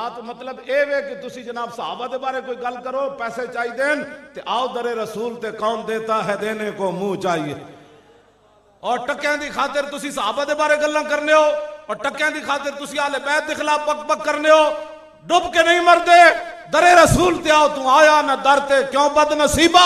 तो मतलब ये वे कि तुसी जनाब सहाबा दे बारे कोई गल करो, पैसे चाहिए ते आओ दरे रसूल ते कौन देता है देने को मुंह चाहिए। और टक्कियां दी खातिर तुसी सहाबा दे बारे गल्लां करने हो और टक्कियां दी खातिर तुसी आले बैत दे खिलाफ बक बक करने हो। डुब के नहीं मरदे, दरे रसूल ते आओ, तू आया ना दर ते क्यों बदनसीबा।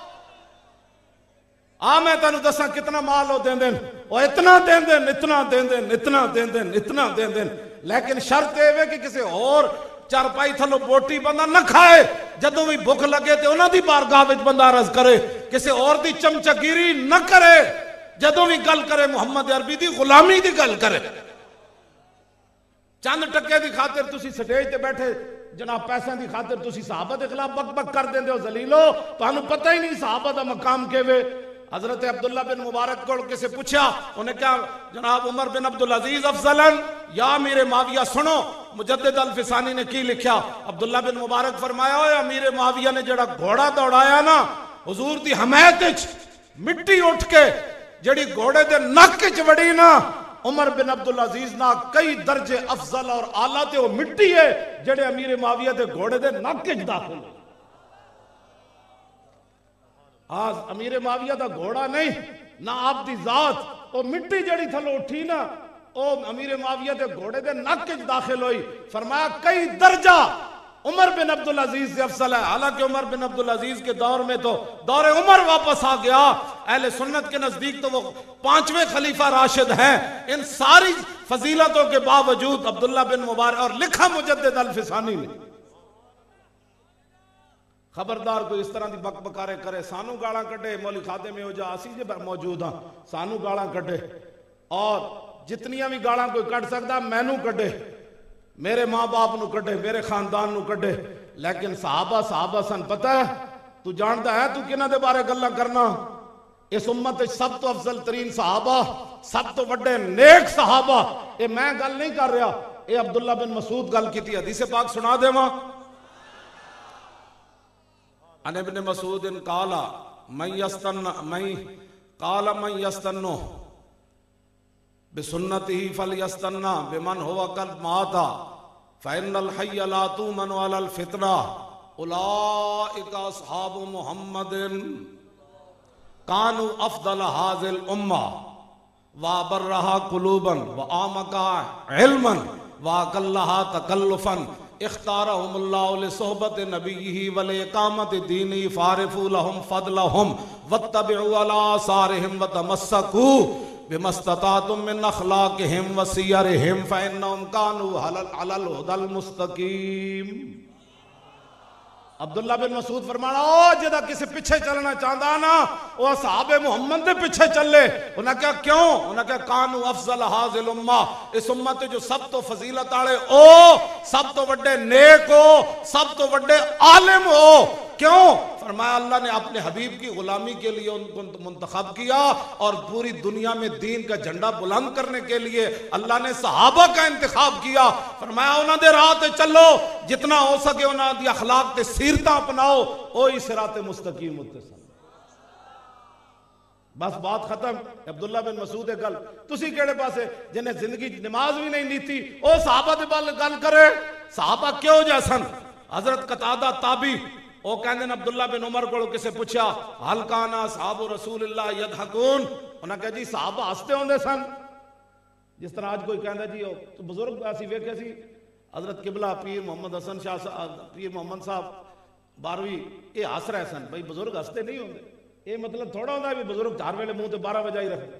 आ मैं तेन दसा कितना माल हो देंदे, और इतना देंदे, इतना देंदे, इतना देंदे, इतना देंदे, लेकिन शर्त ये कि किसी और चारपाई थलो बोटी बंदा न खाए। जदों भी भुख लगे तो उन्हां दी बारगाह विच बंदा अर्ज करे, किसी और दी चमचगिरी न करे। जदों भी गल करे मुहम्मद अरबी दी गुलामी दी गल करे। चंद टक्के दी खातिर तुसी स्टेज ते बैठे जनाब पैसों की खातिर तुसी सहाबा के खिलाफ बक बक कर देंदे हो। जलीलो तुहानू पता ही नहीं सहाबा दा मकाम केवे। हजरत अब्दुल्ला बिन मुबारक को किसी पूछा, उन्हें क्या जनाब उमर बिन अब्दुल अजीज अफजलन या अमीर माविया। सुनो मुजद्दिद अल फिसानी ने की लिखा। अब्दुल्ला बिन मुबारक फरमाया, अमीर माविया ने जड़ा घोड़ा दौड़ाया ना हुजूर दी हमायत विच, मिट्टी उठ के जड़ी घोड़े दे नक च वड़ी ना, उमर बिन अब्दुल अजीज ना कई दर्जे अफजल और आला ते वो मिट्टी है जड़े अमीर माविया दे घोड़े दे नक च दाखिल। आज अमीर माविया दा घोड़ा नहीं ना आप दी जात, वो मिट्टी जड़ी थलो उठी ना वो अमीर माविया दे घोड़े दे नक च दाखिल हुई। फरमाया कई दर्जा उमर बिन अब्दुल अजीज से अफसल है। हालांकि उमर बिन अब्दुल अजीज के दौर में तो दौरे उमर वापस आ गया। अहले सुन्नत के नजदीक तो वो 5वें खलीफा राशिद हैं। इन सारी फजीलतों के बावजूद अब्दुल्ला बिन मुबारक, और लिखा मुजद्दिद अल फिसानी ने, खबरदार कोई इस तरह की बकबकारे करे, सानू गाला कटे, मौली खाते में हो जा असी जे मौजूद हाँ, सानू गाला कटे, और जितनियां भी गाला कोई कट सकता मैनू कटे, मेरे माँ बाप नू कटे, मेरे खानदान नू कटे, लेकिन सहाबा सहाबा सन। पता है तू जानता है तू किन्हां दे बारे गल्लां करना। इस उम्मत सब तो अफजल तरीन सहाबा, सब तो बड़े नेक सहाबा, ये मैं गल नहीं कर रहा, ये अब्दुल्ला बिन मसूद गल की। हदीस पाक सुना देवा। अन इब्न मसूद काला मैं यस्तन्नो बिसुन्नतिही फलयस्तन्ना बिमन हुवा कद माता फइन्नल हय्य ला तुमन वलल फितना उलाइका अस्हाबु मुहम्मदिन कानू अफदल हाजिल उम्मा व बर्रहा कुलूबन व आमका इल्मन व अकल्लहा तकल्लुफन इख्तारहुमुल्लाहु लिसोहबत नबिय्यिही व लिइकामत दीनी फारिफू लहुम फदलहुम वत्तबिउ अला आसारिहिम व तमस्सकू बिमस्ततातुम मिन अखलाकिहिम व सियरिहिम फइन्नहुम कानू अलल हुदल मुस्तकीम। अब्दुल्ला बिन मसूद फरमाना, ओ जेदा किसी पीछे चलना चाहता ना वो सहाबे मुहम्मद के पीछे चले। उन्हें क्या क्यों? उन्हें क्या कानू अफजल हाजिल उम्मा, इस उम्मत जो सब तो फजीलत आले ओ, सब तो बड़े नेक हो, सब तो बड़े आलिम हो। क्यों? फरमाया अल्लाह ने अपने हबीब की गुलामी के लिए उनको मुंतखब किया और पूरी दुनिया में दीन का झंडा बुलंद करने के लिए अल्लाह ने सहाबा का इंतखाब किया। फरमाया उन्हां दे राह ते चलो, जितना हो सके उन्हां दी अखलाक ते सीरतां अपनाओ, ओ सिराते मुस्तकीम उत्ते सन। बस बात खत्म। अब्दुल्ला बिन मसूद गल तुसी केड़े पासे जिन्हें जिंदगी नमाज भी नहीं नीती ओ सहाबा दे बारे गल करे। सहाबा क्यों जैसन? हजरत कतादा ताबी ओ कहंदे ने अब्दुल्ला बिन उमर को किसे पूछा हल काना साहब रसूलुल्लाह यदहकून, उन्हें कहा जी साहब हसते होंदे सन। जिस तरह आज कोई कहंदा जी तो बुजुर्ग असी वेखे सी हजरत किबला पीर मोहम्मद हसन शाह पीर मोहम्मद साहब 12वीं ये हस रहे सन। भाई बुजुर्ग हसते नहीं होंगे, ये मतलब थोड़ा होंगे भी बुजुर्ग हर वेले मुंह ते 12 बजाई रखते।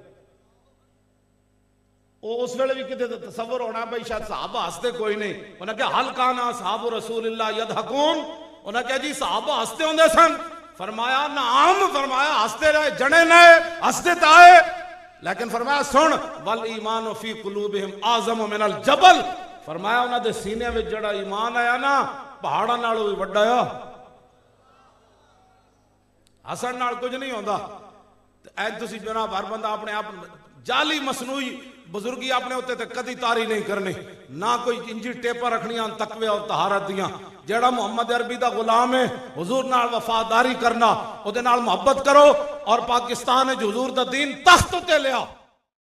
उस वेले भी कितने तसव्वुर होना भाई शायद साहबा हसते कोई नहीं। उन्हें कहा हल काना साहब रसूलुल्लाह यदहकून, उन्हें कहा जी साहबा हंसते होंगे सन। फरमाया नाम, फरमाया हंसते रहे, जने नए हंसते ताए, लेकिन फरमाया सुन वल ईमान फी कुलूबिहिम आज़म मिनल जबल। फरमाया उन्होंने सीने में जड़ा ईमान आया ना पहाड़ा नालों भी वड्डा आ। हसन नाल कुछ नहीं होता। ऐ तुसी जनाब हर बंदा अपने आप जाली मसनूई बुजुर्गी अपने उत्ते ते कदी तारी नहीं करनी, ना कोई इंजी टेपा रखनियां तकवे और तहारत दियां। जेड़ा मुहम्मद अरबी दा गुलाम है हुजूर नाल वफादारी करना, ओदे नाल मोहब्बत करो और पाकिस्तान हुजूर दा दीन तख्त ते लिया।